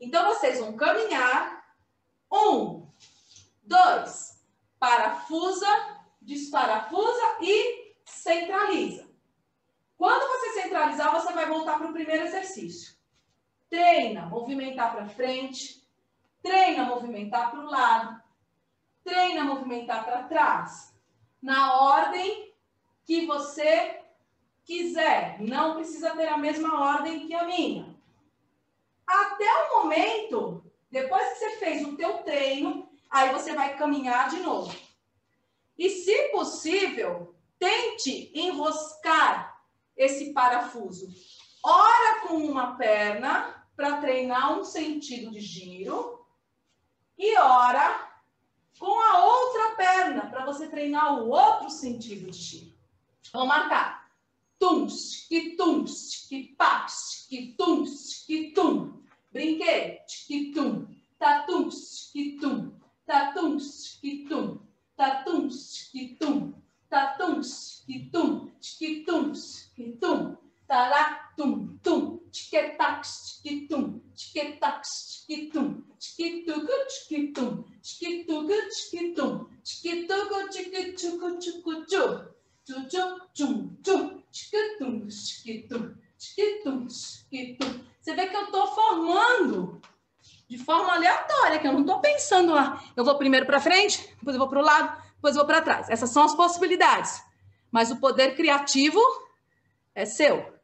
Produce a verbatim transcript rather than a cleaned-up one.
Então, vocês vão caminhar. Um, dois, parafusa, desparafusa e centraliza. Quando você centralizar, você vai voltar para o primeiro exercício. Treina, movimentar para frente. Treina, movimentar para o lado. Treina, movimentar para trás. Na ordem que você quiser. Não precisa ter a mesma ordem que a minha. Até o momento, depois que você fez o teu treino, aí você vai caminhar de novo. E, se possível, tente enroscar esse parafuso. Ora com uma perna, para treinar um sentido de giro. E ora com a outra perna, para você treinar o outro sentido de giro. Vamos marcar. Tums, que tums, que pax, que tums, que tum. Brinquei, que tum. Tatums, que tum. Tatums, que tum. Tatums, que tum. Tatums, que tum. Tchiquitums, que tum. Taratum, tum. Tchiquetax, que tum. Tchiquetax, que tum. Tchiquitugu, tchiquitum. Tchiquitugu, tchiquitum. Tchiquitugu, tchiquitugu, tchiquitum. Tchum, tchum, tchum, tchum. Tchiquitum, tchiquitum. Tchiquitum, tchiquitum. Você vê que eu estou formando de forma aleatória, que eu não estou pensando lá. Eu vou primeiro para frente, depois eu vou para o lado, depois eu vou para trás. Essas são as possibilidades. Mas o poder criativo é seu.